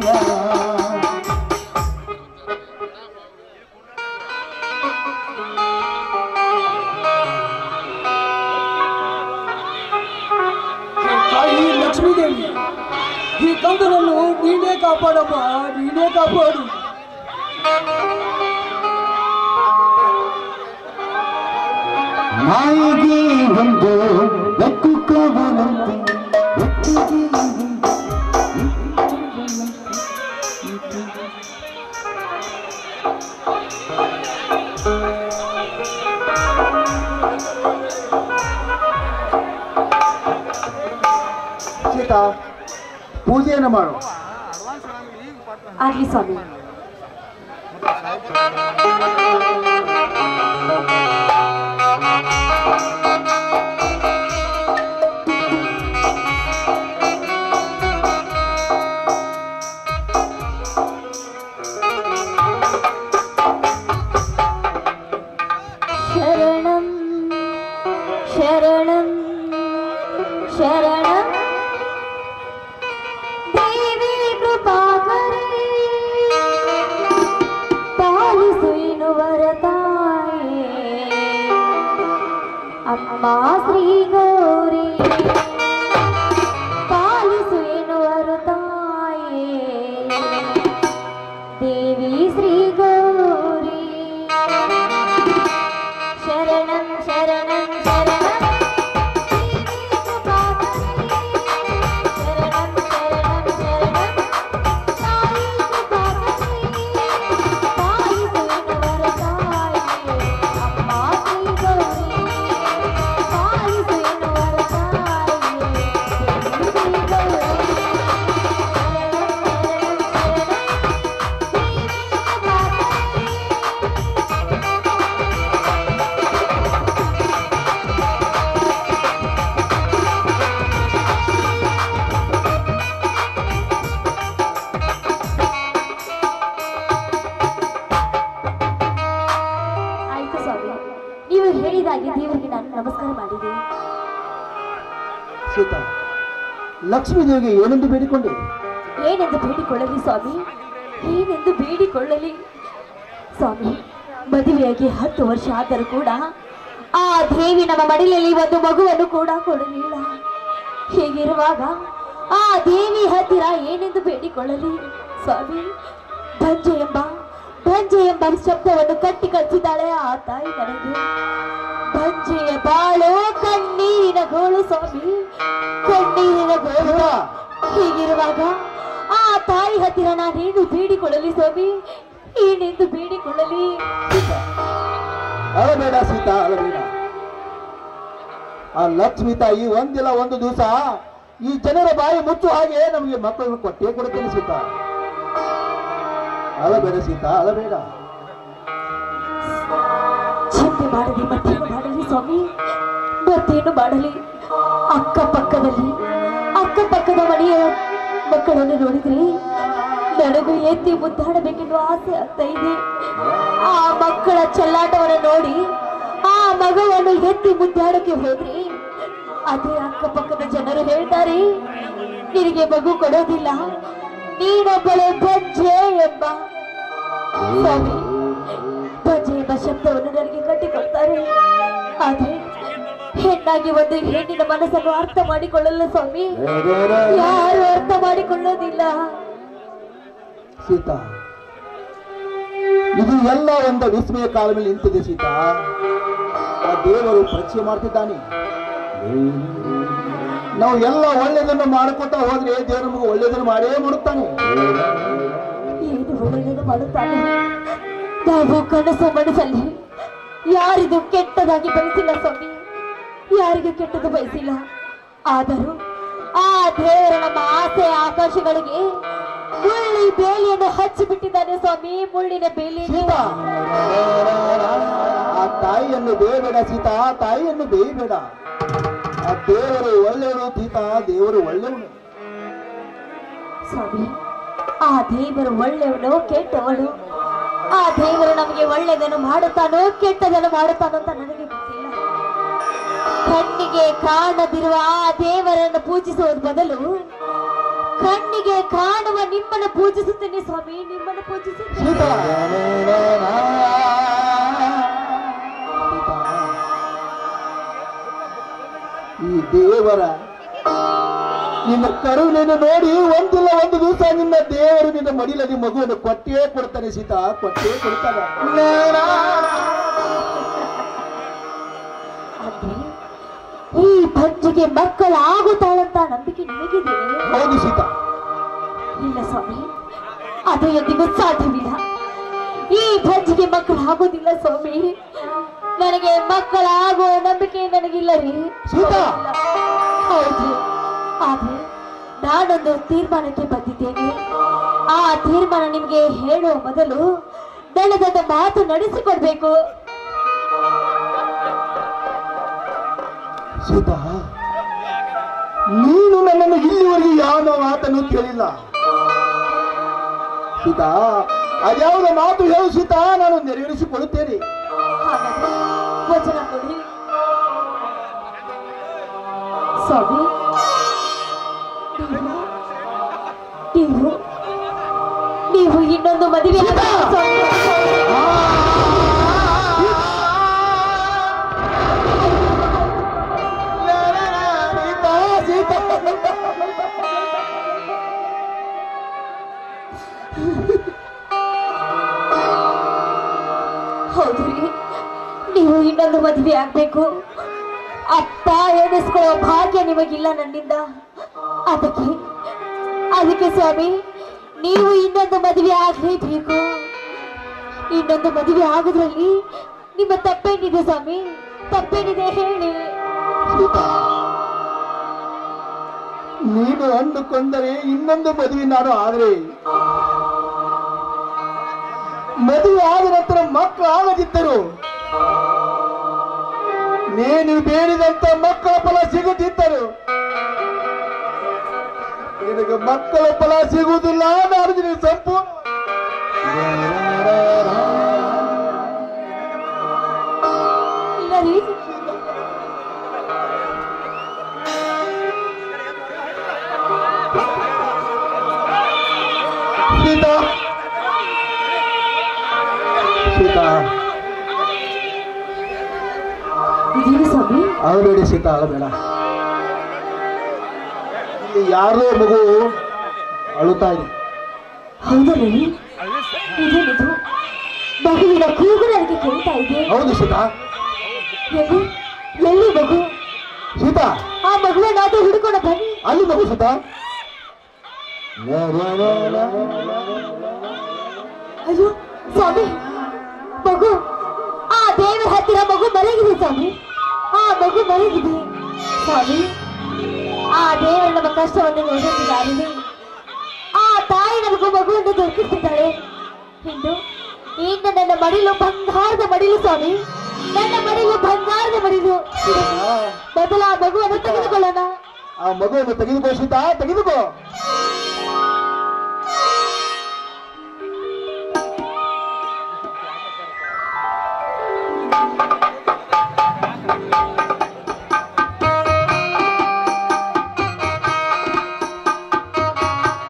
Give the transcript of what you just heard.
ಲಕ್ಷ್ಮೀ ದೇವಿ, ಈ ಕಂದನನ್ನು ನೀನೇ ಕಾಪಾಡಪ್ಪ, ನೀನೇ ಕಾಪಾಡು. ನಾಯಿಗೆ ಒಂದು ಬೆಕ್ಕು ಕಾವಲಂತೆ ಸೀತಾ, ಪೂಜೆಯನ್ನು ಮಾಡು. ಆಗ್ಲಿ ಸ್ವಾಮಿ. ಶರಣಂ ಶರಣಂ ಶರಣಂ ದೇವಿ ಕೃಪಾಕರೇ, ಪಾಲಿಸು ಎನ್ನುವರ ತಾಯೇ ಅಮ್ಮ ಶ್ರೀ ಗೌರಿ, ಪಾಲಿಸು ಎನ್ನುವರ ತಾಯೇ ದೇವಿ ಶ್ರೀ ಗೌರಿ. ಶರಣಂ ಶರಣಂ ಶರಣಂ ದೇವರಿಗೆ ನಾನು ನಮಸ್ಕಾರ ಮಾಡಿದೆ. ಸೀತಾ, ಲಕ್ಷ್ಮೀ ದೇವಿಗೆ ಏನೆಂದು ಬೇಡಿಕೊಂಡೆ? ಏನೆಂದು ಬೇಡಿಕೊಳ್ಳಲಿ ಸ್ವಾಮಿ, ಏನೆಂದು ಬೇಡಿಕೊಳ್ಳಲಿ ಸ್ವಾಮಿ? ಮದುವೆಯಾಗಿ 10 ವರ್ಷ ಆದರೂ ಕೂಡ ಆ ದೇವಿ ನಮ್ಮ ಮಡಿಲಲ್ಲಿ ಒಂದು ಮಗುವನ್ನು ಕೂಡ ಕೊಡಲಿಲ್ಲ. ಹೀಗಿರುವಾಗ ಆ ದೇವಿ ಹತ್ತಿರ ಏನೆಂದು ಬೇಡಿಕೊಳ್ಳಲಿ ಸ್ವಾಮಿ? ಭಂಜೆ ಎಂಬ ಶಬ್ದವನ್ನು ಕಟ್ಟಿ ಕಳಿಸಿದ್ದಾಳೆ ಆ ತಾಯಿ ನನಗೆ. ಭಂಜೆಯ ಬಾಳು ಕಣ್ಣೀರಿನ ಗೋಳು ಸ್ವಾಮಿ, ಕಣ್ಣೀರಿನ ಗೋಳು. ಹೀಗಿರುವಾಗ ಆ ತಾಯಿ ಹತ್ತಿರ ನಾನೇನು ಬೇಡಿಕೊಳ್ಳಲಿ ಸ್ವಾಮಿ? ಏನೆಂದು ಬೇಡಿಕೊಳ್ಳಲಿ? ಅಳಬೇಡ ಸೀತಾ, ಅಳಬೇಡ. ಆ ಲಕ್ಷ್ಮೀ ತಾಯಿ ಒಂದಿಲ್ಲ ಒಂದು ದಿವಸ ಈ ಜನರ ಬಾಯಿ ಮುಚ್ಚು ಹಾಗೆ ನಮಗೆ ಮಕ್ಕಳನ್ನು ಕೊಟ್ಟೇ ಕೊಡುತ್ತೇನೆ ಸೀತಾ. ಅಳಬೇಡ ಸೀತಾ, ಅಳಬೇಡ. ಚಿಂತೆ ಮಾಡಲಿ, ಮತ್ತೇನು ಮಾಡಲಿ ಸ್ವಾಮಿ? ಮತ್ತೇನು ಮಾಡಲಿ? ಅಕ್ಕಪಕ್ಕದ ಮನೆಯ ಮಕ್ಕಳನ್ನು ನೋಡಿದ್ರೆ ನನಗೂ ಎತ್ತಿ ಮುದ್ದಾಡಬೇಕೆನ್ನುವ ಆಸೆ ಆಗ್ತಾ ಇದೆ. ಆ ಮಕ್ಕಳ ಚೆಲ್ಲಾಟವನ್ನು ನೋಡಿ ಆ ಮಗುವನ್ನು ಎತ್ತಿ ಮುದ್ದಾಡಕ್ಕೆ ಹೋದ್ರೆ ಅದೇ ಅಕ್ಕಪಕ್ಕದ ಜನರು ಹೇಳ್ತಾರೆ, ನಿನಗೆ ಮಗು ಕೊಡೋದಿಲ್ಲ, ನೀನೊಬ್ಬಳೆ ಭಂಜೆ ಎಂಬ. ಸ್ವಾಮಿ, ಭಂಜೆ ಎಂಬ ಶಬ್ದವನ್ನು ನನಗೆ ಕಟ್ಟಿಕೊಡ್ತಾರೆ. ಆದ್ರೆ ಹೆಣ್ಣಾಗಿ ಒಂದು ಹೆಣ್ಣಿನ ಮನಸ್ಸನ್ನು ಅರ್ಥ ಮಾಡಿಕೊಳ್ಳಲ್ಲ ಸ್ವಾಮಿ, ಯಾರು ಅರ್ಥ ಮಾಡಿಕೊಳ್ಳೋದಿಲ್ಲ. ಸೀತಾ, ಇದು ಎಲ್ಲ ಒಂದು ವಿಸ್ಮಯ ಕಾಲ ಮೇಲೆ ನಿಂತಿದೆ ಸೀತಾ. ಆ ದೇವರು ಪರೀಕ್ಷೆ ಮಾಡ್ತಿದ್ದಾನೆ. ನಾವು ಎಲ್ಲ ಒಳ್ಳೆಯದನ್ನು ಮಾಡಿಕೊತಾ ಹೋದ್ರೆ ದೇವರು ನಮಗೆ ಒಳ್ಳೆಯದನ್ನು ಮಾಡೇ ಮಾಡುತ್ತಾನೆ. ಏನು ಒಳ್ಳೆಯದನ್ನು ಮಾಡುತ್ತಾನೆ? ನಾವು ಕನಸು ಮನಸ್ಸಲ್ಲಿ ಯಾರಿಗೂ ಕೆಟ್ಟದಾಗಿ ಬಯಸಿಲ್ಲ ಸ್ವಾಮಿ, ಯಾರಿಗೂ ಕೆಟ್ಟದ್ದು ಬಯಸಿಲ್ಲ. ಆದರೂ ಆ ದೇವರ ನಮ್ಮ ಆಸೆ ಆಕಾಶಗಳಿಗೆ ಮುಳ್ಳಿ ಬೇಲಿಯನ್ನು ಹಚ್ಚಿಬಿಟ್ಟಿದ್ದಾನೆ ಸ್ವಾಮಿ, ಮುಳ್ಳಿನ ಬೇಲಿಯನ್ನು. ಆ ತಾಯಿಯನ್ನು ಬೇಯಬೇಡ ಸೀತಾ, ತಾಯಿಯನ್ನು ಬೇಯಬೇಡ. ಆ ದೇವರು ಒಳ್ಳೆಯವನು ಸೀತಾ, ದೇವರು ಒಳ್ಳೆಯವನು. ಸ್ವಾಮಿ, ಆ ದೇವರು ಒಳ್ಳೆಯವನು ಕೆಟ್ಟವನು? ಆ ದೇವರು ನಮಗೆ ಒಳ್ಳೆಯದನ್ನು ಮಾಡುತ್ತಾನೋ ಕೆಟ್ಟದನ್ನು ಮಾಡುತ್ತಾನೋ ಅಂತ ನನಗೆ ಗೊತ್ತಿಲ್ಲ. ಕಣ್ಣಿಗೆ ಕಾಣದಿರುವ ಆ ದೇವರನ್ನು ಪೂಜಿಸುವುದ ಬದಲು ಕಣ್ಣಿಗೆ ಕಾಣುವ ನಿಮ್ಮನ್ನು ಪೂಜಿಸುತ್ತೇನೆ ಸ್ವಾಮಿ, ನಿಮ್ಮನ್ನು ಪೂಜಿಸುತ್ತೇನೆ. ಸೀತಾ ಈ ದೇವರ ನಿನ್ನ ಕರುಣೆಯನ್ನು ನೋಡಿ ಒಂದಿಲ್ಲ ಒಂದು ದಿವಸ ನಿನ್ನ ದೇವರು ನಿನ್ನ ಮಡಿಲಲ್ಲಿ ಮಗುವನ್ನು ಕೊಟ್ಟೇ ಕೊಡ್ತಾನೆ ಸೀತಾ, ಕೊಟ್ಟೇ ಕೊಡ್ತಾನೆ. ಅಂದ್ರೆ ಈ ಭಂಜಿಗೆ ಮಕ್ಕಳಾಗುತ್ತಾಳಂತ ನಂಬಿಕೆ ನಿಮಗಿದೆ? ಹೌದು ಸೀತಾ. ಇಲ್ಲ ಸ್ವಾಮಿ, ಅದು ಎಂದಿಗೂ ಸಾಧ್ಯವಿಲ್ಲ. ಈ ಭಂಜಿಗೆ ಮಕ್ಕಳಾಗೋದಿಲ್ಲ ಸ್ವಾಮಿ. ನನಗೆ ಮಕ್ಕಳಾಗೋ ನಂಬಿಕೆ ನನಗಿಲ್ಲ ರೀ ಸೀತಾ. ಹೌದು, ಆದ್ರೆ ನಾನೊಂದು ತೀರ್ಮಾನಕ್ಕೆ ಬಂದಿದ್ದೇನೆ. ಆ ತೀರ್ಮಾನ ನಿಮ್ಗೆ ಹೇಳುವ ಮೊದಲು ದಳದ ಮಾತು ನಡೆಸಿಕೊಡ್ಬೇಕು. ಸೀತಾ, ನೀನು ನನ್ನನ್ನು ಇಲ್ಲಿವರೆಗೆ ಯಾವ ಮಾತನ್ನು ಕೇಳಿಲ್ಲ ಸೀತಾ. ಅದ್ಯಾವುದ ಮಾತು ಹೇಳು ಸೀತಾ, ನಾನು ನೆರವೇರಿಸಿಕೊಳ್ಳುತ್ತೇನೆ. ಹಾಗಾದ್ರೆ ವಚನ ಕೊಡಿ ಸ್ವಾಮಿ. ನೀವು ನೀವು ಇನ್ನೊಂದು ಮದುವೆ ಹೌದ್ರಿ, ನೀವು ಇನ್ನೊಂದು ಮದುವೆ ಆಗ್ಬೇಕು. ಅಪ್ಪ ಎಣಿಸ್ಕೊಳ್ಳೋ ಭಾಗ್ಯ ನಿಮಗಿಲ್ಲ ನನ್ನಿಂದ. ಅದಕ್ಕೆ ಸ್ವಾಮಿ, ನೀವು ಇನ್ನೊಂದು ಮದುವೆ ಆಗ್ಲೇಬೇಕು. ಇನ್ನೊಂದು ಮದುವೆ ಆಗೋದ್ರಲ್ಲಿ ನಿಮ್ಮ ತಪ್ಪೇನಿದೆ ಸ್ವಾಮಿ? ತಪ್ಪೇನಿದೆ ಹೇಳಿ. ನೀನು ಅಂದುಕೊಂಡರೆ ಇನ್ನೊಂದು ಮದುವೆ ನಾನು ಆದರೆ ಮದುವೆ ಆದ ನಂತರ ಮಕ್ಕಳು ಆಗದಿದ್ದರು ನೀನು ಬೇಡಿದಂತ ಮಕ್ಕಳ ಫಲ ಸಿಗುತ್ತಿದ್ದರು. ನಿನಗೆ ಮಕ್ಕಳ ಫಲ ಸಿಗುವುದಿಲ್ಲ. ನಾನು ನಿನಗೆ ಸಂಪೂರ್ಣ ಸೀತಾ ಸೀತಾ ಸ್ವಾಮಿ, ಅಳಬೇಡಿ ಸೀತಾ, ಅಳಬೇಡ. ಇಲ್ಲಿ ಯಾರೋ ಮಗು ಅಳುತ್ತಾ ಇದೆ. ಹೌದಲ್ಲ, ಇದೇನಿದು? ಮಗುವಿನ ಕೂಗು ನನಗೆ ಕೇಳ್ತಾ ಇದೆ. ಹೌದು ಸೀತಾ. ಎಲ್ಲಿ ಮಗು? ಸೀತಾ, ಆ ಮಗುವನ್ನಾದ್ರೂ ಹುಡುಕೋಣ ಬನ್ನಿ. ಅಲ್ಲಿ ಮಗು ಸೀತಾ. ಅಯ್ಯೋ ಸ್ವಾಮಿ, ಮಗು ಆ ದೇವರ ಹತ್ತಿರ ಮಗು ಮಲಗಿದೆ ಸ್ವಾಮಿ. ಆ ಮಗು ಮಲಗಿದೆ ಸ್ವಾಮಿ. ಆ ದೇವರು ನಮ್ಮ ಕಷ್ಟವನ್ನು ನೋಡುತ್ತಿದ್ದಾರೆ. ಆ ತಾಯಿ ನಮಗೂ ಮಗುವನ್ನು ದೊರಕಿಸಿದ್ದಾಳೆ. ಇನ್ನು ನನ್ನ ಮಡಿಲು ಬಂಗಾರದ ಮಡಿಲು ಸ್ವಾಮಿ, ನನ್ನ ಮಡಿಲು ಬಂಗಾರದ ಮಡಿಲು. ಮೊದಲ ಆ ಮಗುವನ್ನು ತೆಗೆದುಕೊಳ್ಳೋಣ. ಆ ಮಗುವನ್ನು ತೆಗೆದುಕೋ ಸೀತಾ, ತೆಗೆದುಕೋ.